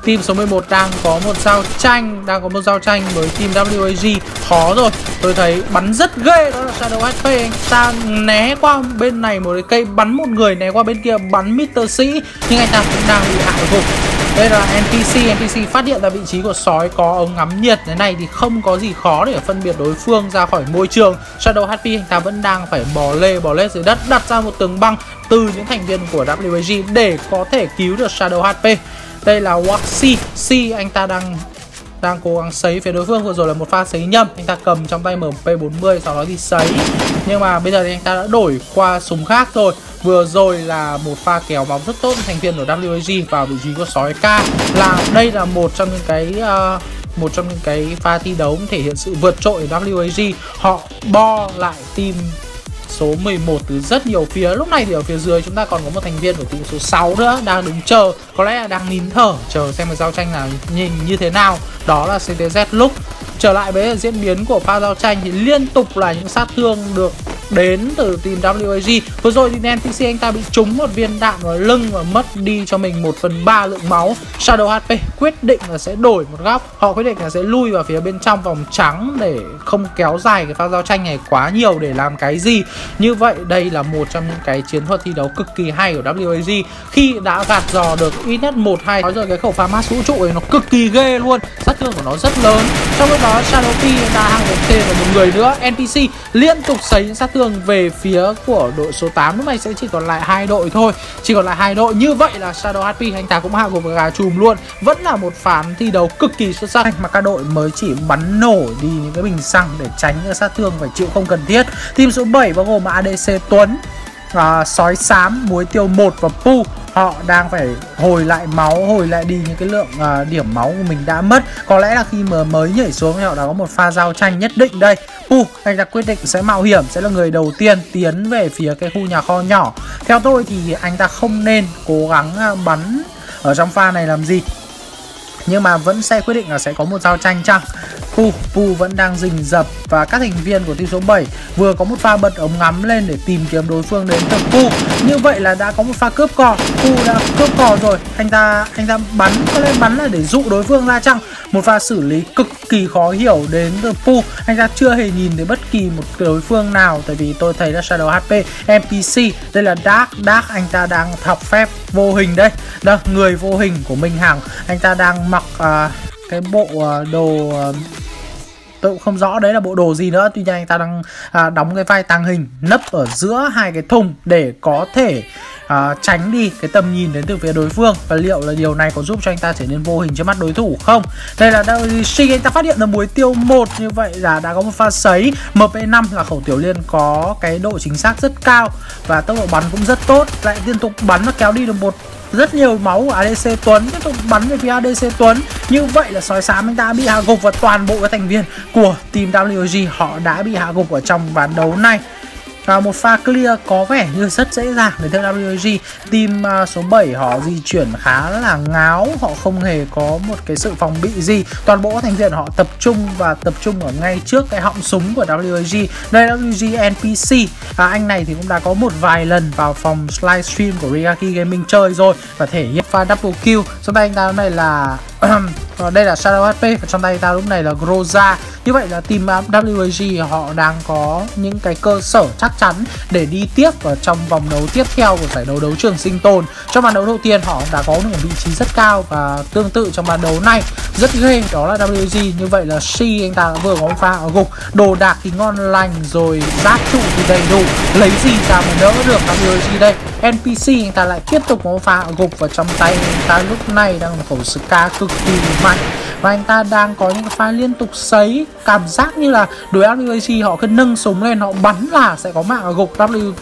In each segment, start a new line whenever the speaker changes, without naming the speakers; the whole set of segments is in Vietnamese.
team số 11 đang có một giao tranh, với team WAG. Khó rồi, tôi thấy bắn rất ghê, đó là Shadow HP. Anh ta né qua bên này một cái cây bắn một người, né qua bên kia bắn Mr. Sĩ, nhưng anh ta cũng đang bị hạ gục. Đây là NPC phát hiện ra vị trí của sói có ống ngắm nhiệt. Thế này thì không có gì khó để phân biệt đối phương ra khỏi môi trường. Shadow HP anh ta vẫn đang phải bò lết dưới đất, đặt ra một tường băng từ những thành viên của WAG để có thể cứu được Shadow HP. Đây là Waxy, anh ta đang cố gắng sấy phía đối phương. Vừa rồi là một pha sấy nhầm, anh ta cầm trong tay MP40 sau đó thì sấy, nhưng mà bây giờ thì anh ta đã đổi qua súng khác rồi. Vừa rồi là một pha kéo bóng rất tốt thành viên của WAG vào vị trí của sói K. Đây là một trong những cái pha thi đấu thể hiện sự vượt trội của WAG. Họ bo lại team số 11 từ rất nhiều phía. Lúc này thì ở phía dưới chúng ta còn có một thành viên của team số 6 nữa đang đứng chờ, có lẽ là đang nín thở chờ xem cái giao tranh là nhìn như thế nào. Đó là CTZ lúc. Trở lại với diễn biến của pha giao tranh thì liên tục là những sát thương được đến từ team WAG. Vừa rồi thì NPC anh ta bị trúng một viên đạn vào lưng và mất đi cho mình 1/3 lượng máu. Shadow HP quyết định là sẽ đổi một góc. Họ quyết định là sẽ lui vào phía bên trong vòng trắng để không kéo dài cái pha giao tranh này quá nhiều để làm cái gì. Như vậy đây là một trong những cái chiến thuật thi đấu cực kỳ hay của WAG khi đã gạt dò được ít nhất 1-2. Nói rồi, cái khẩu phá mát vũ trụ ấy nó cực kỳ ghê luôn, sát thương của nó rất lớn. Trong lúc đó Shadow P đã hàng một tên và một người nữa. NPC liên tục sấy những sát thương về phía của đội số 8. Lúc này sẽ chỉ còn lại 2 đội thôi, như vậy là Shadow HP anh ta cũng hạ gục gà chùm luôn. Vẫn là một phán thi đấu cực kỳ xuất sắc mà các đội mới chỉ bắn nổ đi những cái bình xăng để tránh những sát thương phải chịu không cần thiết. Team số 7 bao gồm ADC Tuấn, sói xám, muối tiêu 1 và Pu. Họ đang phải hồi lại máu, hồi lại đi những cái lượng điểm máu của mình đã mất. Có lẽ là khi mà mới nhảy xuống thì họ đã có một pha giao tranh nhất định đây. Pu anh ta quyết định sẽ mạo hiểm, sẽ là người đầu tiên tiến về phía cái khu nhà kho nhỏ. Theo tôi thì anh ta không nên cố gắng bắn ở trong pha này làm gì, nhưng mà vẫn sẽ quyết định là sẽ có một giao tranh chăng. Pu vẫn đang rình rập và các thành viên của team số 7 vừa có một pha bật ống ngắm lên để tìm kiếm đối phương đến từ Pu. Như vậy là đã có một pha cướp cò. Pu đã cướp cò rồi, anh ta bắn, có lẽ bắn là để dụ đối phương ra chăng. Một pha xử lý cực kỳ khó hiểu đến từ Pu. Anh ta chưa hề nhìn thấy bất kỳ một đối phương nào, tại vì tôi thấy là Shadow HP, NPC. Đây là Dark, anh ta đang học phép vô hình đây. Đó, người vô hình của Minh Hằng. Anh ta đang mặc cái bộ đồ tôi cũng không rõ đấy là bộ đồ gì nữa. Tuy nhiên anh ta đang đóng cái vai tàng hình nấp ở giữa hai cái thùng để có thể tránh đi cái tầm nhìn đến từ phía đối phương. Và liệu là điều này có giúp cho anh ta trở nên vô hình trước mắt đối thủ không? Đây là WAG, anh ta phát hiện được muối tiêu 1. Như vậy là đã có một pha sấy. MP5 là khẩu tiểu liên có cái độ chính xác rất cao và tốc độ bắn cũng rất tốt. Lại liên tục bắn và kéo đi được rất nhiều máu của ADC Tuấn, tiếp tục bắn về phía ADC Tuấn. Như vậy là sói xám anh ta bị hạ gục và toàn bộ các thành viên của team WAG họ đã bị hạ gục ở trong ván đấu này. Một pha clear có vẻ như rất dễ dàng để theo WAG. Team số 7 họ di chuyển khá là ngáo, họ không hề có một cái sự phòng bị gì. Toàn bộ các thành viên họ tập trung ở ngay trước cái họng súng của WAG. Đây là WAG NPC. Anh này thì cũng đã có một vài lần vào phòng livestream của Rigaki Gaming chơi rồi và thể hiện pha double kill. Trong tay anh ta lúc này là đây là Shadow HP và trong tay ta lúc này là Groza. Như vậy là team WAG họ đang có những cái cơ sở chắc chắn để đi tiếp ở trong vòng đấu tiếp theo của giải đấu trường sinh tồn. Trong ván đấu đầu tiên họ đã có một vị trí rất cao và tương tự trong ván đấu này rất ghê, đó là WAG. Như vậy là Shi anh ta vừa có một pha ở gục, đồ đạc thì ngon lành rồi, giáp trụ thì đầy đủ, lấy gì ra mà đỡ được WAG đây. NPC anh ta lại tiếp tục có một pha ở gục và trong tay anh ta lúc này đang là một khẩu Ska cực kỳ mạnh và anh ta đang có những cái pha liên tục sấy. Cảm giác như là đối WAG họ cứ nâng súng lên, họ bắn là sẽ có mạng ở gục.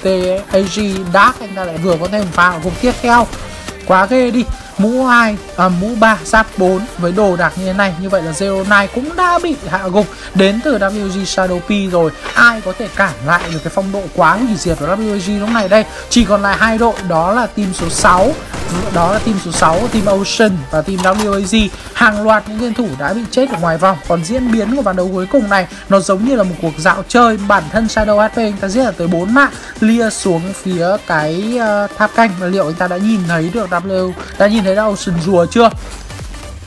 WAG Dark anh ta lại vừa có thêm pha ở gục tiếp theo, quá ghê đi. Mũ 2, mũ 3, giáp 4 với đồ đạc như thế này. Như vậy là Zero Nine cũng đã bị hạ gục đến từ WAG Shadow P rồi. Ai có thể cản lại được cái phong độ quá hủy diệt của WAG lúc này đây? Chỉ còn lại 2 đội, đó là team số 6, team Ocean và team WAG. Hàng loạt những game thủ đã bị chết ở ngoài vòng. Còn diễn biến của ván đấu cuối cùng này nó giống như là một cuộc dạo chơi. Bản thân Shadow HP anh ta giết là tới 4 mạng, lia xuống phía cái tháp canh. Và liệu anh ta đã nhìn thấy được Ocean rùa chưa?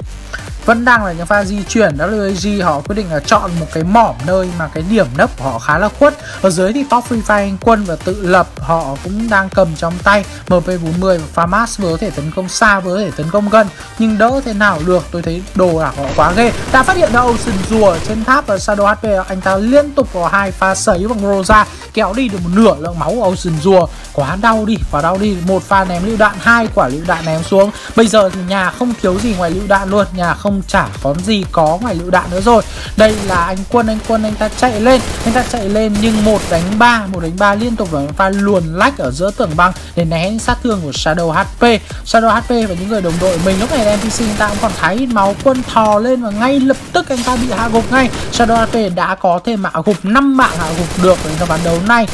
vẫn đang là những pha di chuyển. WAG họ quyết định là chọn một cái mỏm nơi mà cái điểm nấp của họ khá là khuất. Ở dưới thì top Free Fire Anh Quân và tự lập họ cũng đang cầm trong tay. MP40 và Famas vừa có thể tấn công xa vừa có thể tấn công gần, nhưng đỡ thế nào được. Tôi thấy đồ đạc họ quá ghê. Đã phát hiện ra Ocean rùa trên tháp và Shadow HP anh ta liên tục có 2 pha sấy bằng Rosa kéo đi được một nửa lượng máu của Ocean rùa. Quá đau đi, một pha ném lựu đạn, 2 quả lựu đạn ném xuống. Bây giờ thì nhà không thiếu gì ngoài lựu đạn luôn, nhà không chả có gì có ngoài lựu đạn nữa rồi. Đây là anh Quân anh ta chạy lên nhưng một đánh ba liên tục là pha luồn lách ở giữa tường băng để né sát thương của Shadow HP và những người đồng đội mình. Lúc này NPC anh ta cũng còn khá ít máu. Quân thò lên và ngay lập tức anh ta bị hạ gục ngay. Shadow HP đã có thêm hạ gục 5 mạng hạ gục được ở trong ván đấu này.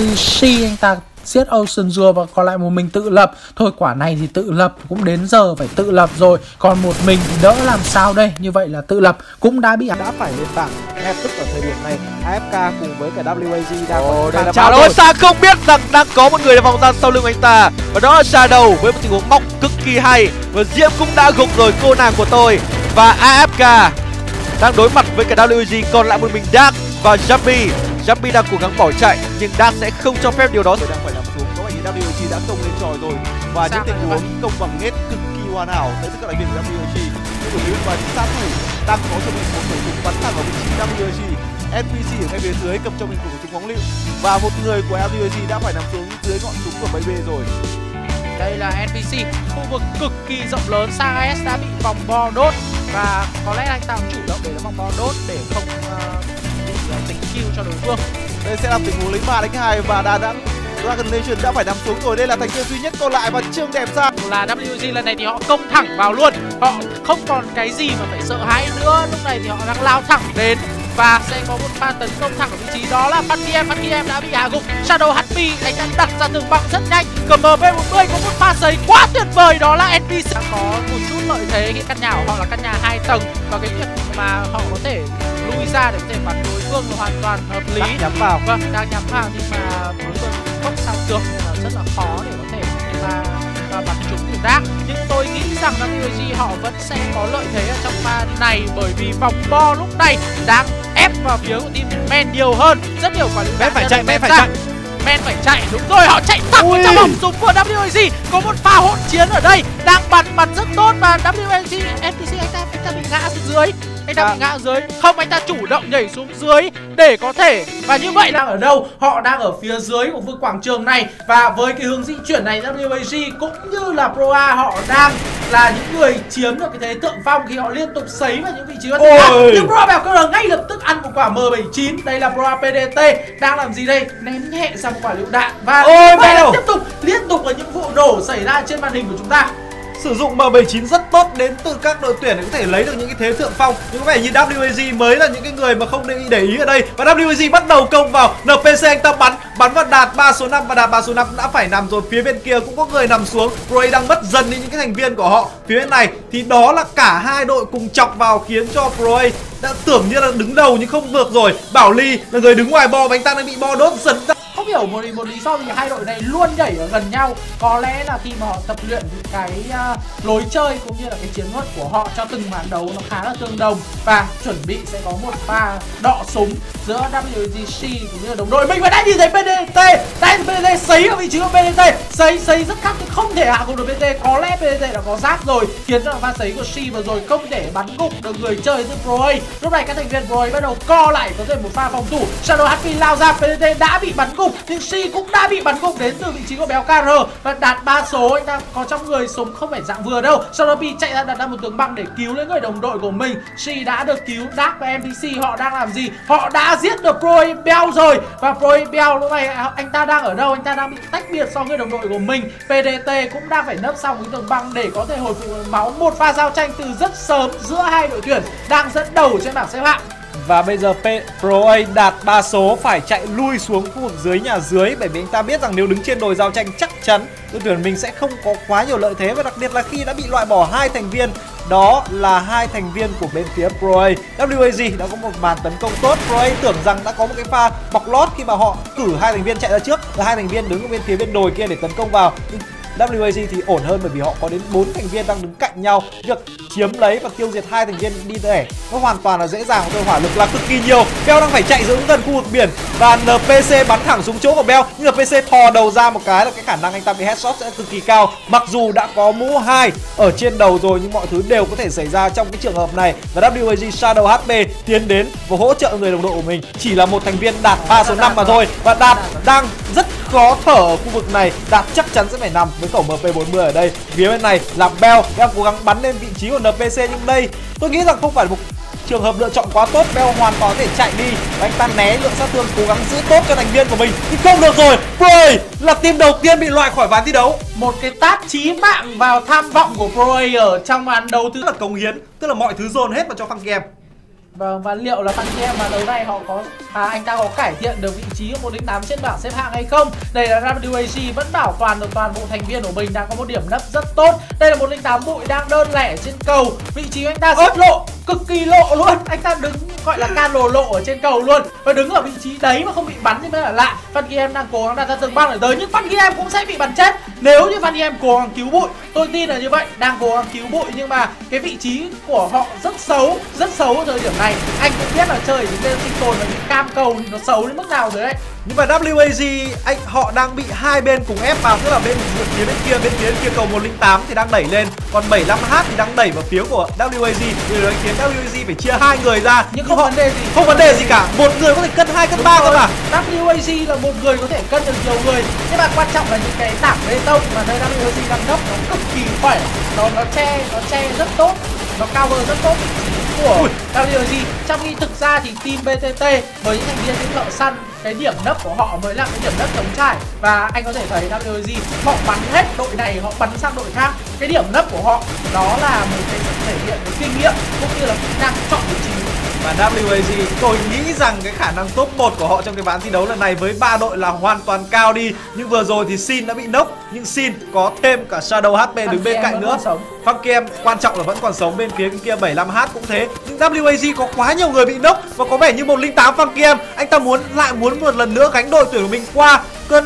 WC anh ta giết Ocean rùa và còn lại một mình tự lập. Thôi quả này thì tự lập cũng đến giờ phải tự lập rồi, còn một mình thì đỡ làm sao đây. Như vậy là tự lập cũng đã phải lên bảng ngay tức ở thời điểm này. AFK cùng với cả WAG đang
trao đổi. Sa không biết rằng đang có một người vòng ra sau lưng anh ta và đó là Shadow với một tình huống móc cực kỳ hay. Và Diễm cũng đã gục rồi cô nàng của tôi. Và AFK đang đối mặt với cả WAG, còn lại một mình Dark và Jumpy. Jumpy đang cố gắng bỏ chạy nhưng Dark sẽ không cho phép điều đó.
Đang phải nằm xuống, có vẻ như WAG đã công lên tròi rồi và những tình huống công bằng hết cực kỳ hoàn hảo tới từ các thành viên của WAG. Nhưng mà và những sát thủ đang có cho mình một khẩu súng bắn thẳng vào vị trí WAG. NPC ở ngay phía dưới cầm cho mình một khẩu súng phóng lựu và một người của WAG đã phải nằm xuống dưới ngọn súng của BB rồi.
Đây là NPC, khu vực cực kỳ rộng lớn. Sagas đã bị vòng bo đốt và có lẽ anh ta cũng chủ động để vòng bo đốt để không bị tính kill cho đối phương.
Đây sẽ là tình huống lấy 3 đánh 2 và Đà Nẵng Dragon Nation đã phải nằm xuống rồi. Đây là thành viên duy nhất còn lại và Trương Đẹp Sa.
Là WG lần này thì họ công thẳng vào luôn, họ không còn cái gì mà phải sợ hãi nữa. Lúc này thì họ đang lao thẳng đến và sẽ có một pha tấn công thẳng ở vị trí đó là Phát Em đã bị hạ gục. Shadow HP anh ta đặt ra tường băng rất nhanh. Cầm MP40 có một pha sấy quá tuyệt vời, đó là NPC có một chút lợi thế khi căn nhà của họ là căn nhà 2 tầng và cái việc mà họ có thể lui ra để có thể bắn đối phương là hoàn toàn hợp lý.
Đang nhắm vào.
Vâng, đang nhắm vào nhưng mà đối phương không sao tường nên là rất là khó để có thể bắn trúng từ Dark. Nhưng tôi nghĩ rằng WG họ vẫn sẽ có lợi thế ở trong pha này bởi vì vòng bo lúc này đang ép vào phía của team Men nhiều hơn. Rất nhiều quả lựu đạn. Men phải chạy, đúng rồi, họ chạy thẳng vào trong vòng súng của WAG. Có một pha hỗn chiến ở đây, đang bắn rất tốt và WAG NPC anh ta bị ngã xuống dưới. Không, anh ta chủ động nhảy xuống dưới để có thể, và như vậy đang ở đâu? Họ đang ở phía dưới của vực quảng trường này và với cái hướng di chuyển này WAG cũng như là Pro A họ đang là những người chiếm được cái thế thượng phong khi họ liên tục sấy vào những vị trí bất ngờ. Nhưng Pro A Bèo Cơ ngay lập tức ăn một quả M79. Đây là Pro A PDT đang làm gì đây? Ném nhẹ sang một quả lựu đạn và vậy là liên tục là những vụ nổ xảy ra trên màn hình của chúng ta.
Sử dụng M79 rất tốt đến từ các đội tuyển để có thể lấy được những cái thế thượng phong. Nhưng có vẻ như WAG mới là những cái người mà không để ý ở đây. Và WAG bắt đầu công vào. NPC anh ta bắn vào Đạt 3 số 5 và Đạt 3 số 5 đã phải nằm rồi. Phía bên kia cũng có người nằm xuống. Pro A đang mất dần đi những cái thành viên của họ. Phía bên này thì đó là cả hai đội cùng chọc vào khiến cho Pro A đã tưởng như là đứng đầu nhưng không vượt rồi. Bảo Ly là người đứng ngoài bo và anh ta đang bị bo đốt dần ra.
Không hiểu một lý do vì hai đội này luôn nhảy ở gần nhau. Có lẽ là khi mà họ tập luyện cái lối chơi cũng như là cái chiến thuật của họ cho từng màn đấu nó khá là tương đồng và chuẩn bị sẽ có một pha đọ súng giữa WGC cũng như là đồng đội mình. Và đã nhìn thấy PDT, đây PDT sấy ở vị trí của PDT, sấy rất khắc không thể hạ gục được PDT. Có lẽ PDT đã có giáp rồi khiến cho pha sấy của Shi vừa rồi không thể bắn gục được người chơi từ Pro A. Lúc này các thành viên Pro A bắt đầu co lại có thêm một pha phòng thủ. Shadow HP lao ra, PDT đã bị bắn gục nhưng Si cũng đã bị bắn gục đến từ vị trí của Béo KR và Đạt 3 số. Anh ta có trong người súng không phải dạng vừa đâu. Sau đó Pi chạy ra đặt ra một tường băng để cứu lấy người đồng đội của mình. Si đã được cứu. Dark và NPC họ đang làm gì? Họ đã giết được Pro A Bell rồi và Pro A Bell lúc này anh ta đang ở đâu? Anh ta đang bị tách biệt so với đồng đội của mình. PDT cũng đang phải nấp xong cái tường băng để có thể hồi phục máu. Một pha giao tranh từ rất sớm giữa hai đội tuyển đang dẫn đầu trên bảng xếp hạng.
Và bây giờ Pro A Đạt 3 số phải chạy lui xuống khu vực dưới nhà dưới bởi vì anh ta biết rằng nếu đứng trên đồi giao tranh chắc chắn đội tuyển mình sẽ không có quá nhiều lợi thế, và đặc biệt là khi đã bị loại bỏ hai thành viên, đó là hai thành viên của bên phía Pro A. WAG đã có một màn tấn công tốt. Pro A tưởng rằng đã có một cái pha bọc lót khi mà họ cử hai thành viên chạy ra trước và hai thành viên đứng ở bên phía bên đồi kia để tấn công vào. Nhưng WAG thì ổn hơn bởi vì họ có đến 4 thành viên đang đứng cạnh nhau. Việc chiếm lấy và tiêu diệt 2 thành viên đi để nó hoàn toàn là dễ dàng, thôi hỏa lực là cực kỳ nhiều. Bell đang phải chạy giữa gần khu vực biển và NPC bắn thẳng xuống chỗ của Bell, nhưng NPC thò đầu ra một cái là cái khả năng anh ta bị headshot sẽ cực kỳ cao. Mặc dù đã có mũ 2 ở trên đầu rồi nhưng mọi thứ đều có thể xảy ra trong cái trường hợp này. Và WAG Shadow HP tiến đến và hỗ trợ người đồng đội của mình. Chỉ là một thành viên Đạt 3 số 5 mà thôi, và Đạt đang rất khó thở ở khu vực này. Đạt chắc chắn sẽ phải nằm với khẩu MP40 ở đây. Phía bên này là Bell đang cố gắng bắn lên vị trí của NPC, nhưng đây tôi nghĩ rằng không phải một trường hợp lựa chọn quá tốt. Bell hoàn toàn có thể chạy đi và anh ta né lượng sát thương, cố gắng giữ tốt cho thành viên của mình, nhưng không được rồi. Prey là team đầu tiên bị loại khỏi ván thi đấu.
Một cái tát chí mạng vào tham vọng của Prey ở trong màn đấu thứ
Tức là cống hiến, tức là mọi thứ dồn hết vào cho Funky Em.
Vâng, và liệu là Funky Em mà đấu này họ có anh ta có cải thiện được vị trí của 108 trên bảng xếp hạng hay không? Đây là WAG vẫn bảo toàn được toàn bộ thành viên của mình đang có một điểm nấp rất tốt. Đây là 108 bụi đang đơn lẻ trên cầu, vị trí của anh ta rất lộ, cực kỳ lộ luôn. Anh ta đứng gọi là can lộ ở trên cầu luôn, và đứng ở vị trí đấy mà không bị bắn thì mới là lạ. Funky Em đang cố gắng đặt ra tường băng để tới, nhưng Funky Em cũng sẽ bị bắn chết nếu như Funky Em cố gắng cứu bụi. Tôi tin là như vậy, đang cố gắng cứu bụi nhưng mà cái vị trí của họ rất xấu ở thời điểm này. Anh cũng biết là chơi những game sinh tồn và những cam cầu thì nó xấu đến mức nào rồi đấy.
Nhưng mà WAG họ đang bị hai bên cùng ép vào, tức là bên phía bên kia cầu 108 thì đang đẩy lên, còn 75H thì đang đẩy vào phía của WAG. Điều đấy khiến WAG phải chia hai người ra,
nhưng không vấn đề gì.
Không vấn đề gì cả. Một người có thể cân 2 cân 3 cơ mà.
WAG là một người có thể cân được nhiều người, nhưng mà quan trọng là những cái tảng bê tông mà nơi WAG đang nấp nó cực kỳ khỏe, nó che rất tốt, nó cover rất tốt vị trí của WAG. Trong khi thực ra thì team BTT với những thành viên những thợ săn, cái điểm nấp của họ mới là cái điểm nấp chống trải. Và anh có thể thấy WAG họ bắn hết đội này, họ bắn sang đội khác. Cái điểm nấp của họ đó là một cái thể hiện cái kinh nghiệm cũng như là kỹ năng chọn vị trí.
Và WAG tôi nghĩ rằng cái khả năng top 1 của họ trong cái ván thi đấu lần này với 3 đội là hoàn toàn cao đi. Nhưng vừa rồi thì Sin đã bị knock, nhưng Sin có thêm cả Shadow HP đứng bên cạnh nữa. Funky Em quan trọng là vẫn còn sống, bên phía kia 75H cũng thế. Nhưng WAG có quá nhiều người bị knock và có vẻ như 108 Funky Em anh ta muốn một lần nữa gánh đội tuyển của mình qua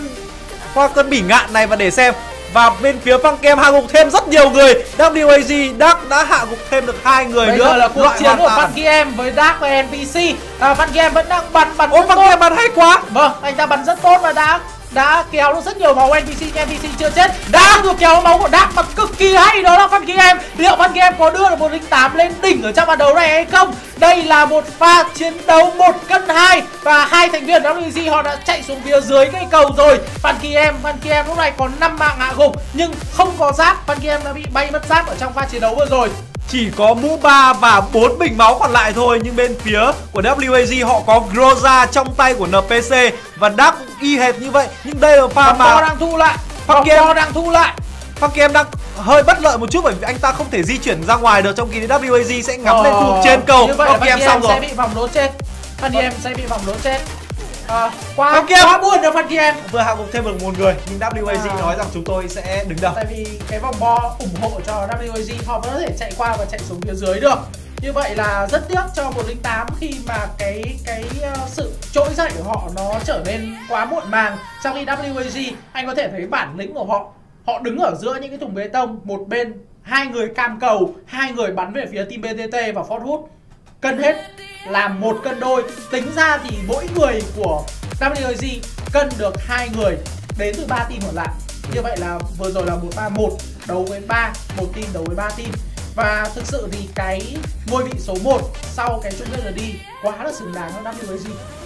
cơn bỉ ngạn này và để xem. Và bên phía Funky Em hạ gục thêm rất nhiều người. WAG Dark đã hạ gục thêm được 2 người nữa.
Bây giờ là cuộc chiến của Funky Em với Dark và NPC. Funky Em vẫn đang bắn
Funky Em bắn hay quá.
Vâng, anh ta bắn rất tốt và đã kéo được rất nhiều máu NPC, nhưng NPC chưa chết. Đã được kéo máu của Dark mà cực kỳ hay, đó là Funky Em. Liệu Funky Em có đưa được 108 lên đỉnh ở trong trận đấu này hay không? Đây là một pha chiến đấu 1 cân 2 và hai thành viên WAG họ đã chạy xuống phía dưới cây cầu rồi. Funky Em lúc này có 5 mạng hạ gục nhưng không có giáp. Funky Em đã bị bay mất giáp ở trong pha chiến đấu vừa rồi.
Chỉ có mũ 3 và 4 bình máu còn lại thôi. Nhưng bên phía của WAG họ có Groza trong tay của NPC và Dark cũng y hệt như vậy. Nhưng đây là pha mà
đang thu lại. Funky Em
đang hơi bất lợi một chút bởi vì anh ta không thể di chuyển ra ngoài được, trong khi WAG sẽ ngắm lên khu vực trên cầu.
Như vậy Funky Em xong rồi. Sẽ bị vòng đố chết. Funky Em sẽ bị vòng đố chết. Quá buồn cho Funky Em.
Vừa hạ gục thêm được một người nhưng WAG nói rằng chúng tôi sẽ đứng đầu.
Tại vì cái vòng bo ủng hộ cho WAG, họ vẫn có thể chạy qua và chạy xuống phía dưới được. Như vậy là rất tiếc cho 108 khi mà cái sự trỗi dậy của họ nó trở nên quá muộn màng. Trong khi WAG anh có thể thấy bản lĩnh của họ. Họ đứng ở giữa những cái thùng bê tông, một bên 2 người cam cầu, 2 người bắn về phía team BTT và Fort Hood. Cân hết làm 1 cân đôi. Tính ra thì mỗi người của WAG cân được 2 người đến từ 3 team còn lại. Như vậy là vừa rồi là 1-3-1 đấu với 3, một team đấu với 3 team. Và thực sự thì cái ngôi vị số 1 sau cái chung kết đi quá là xứng đáng với WAG.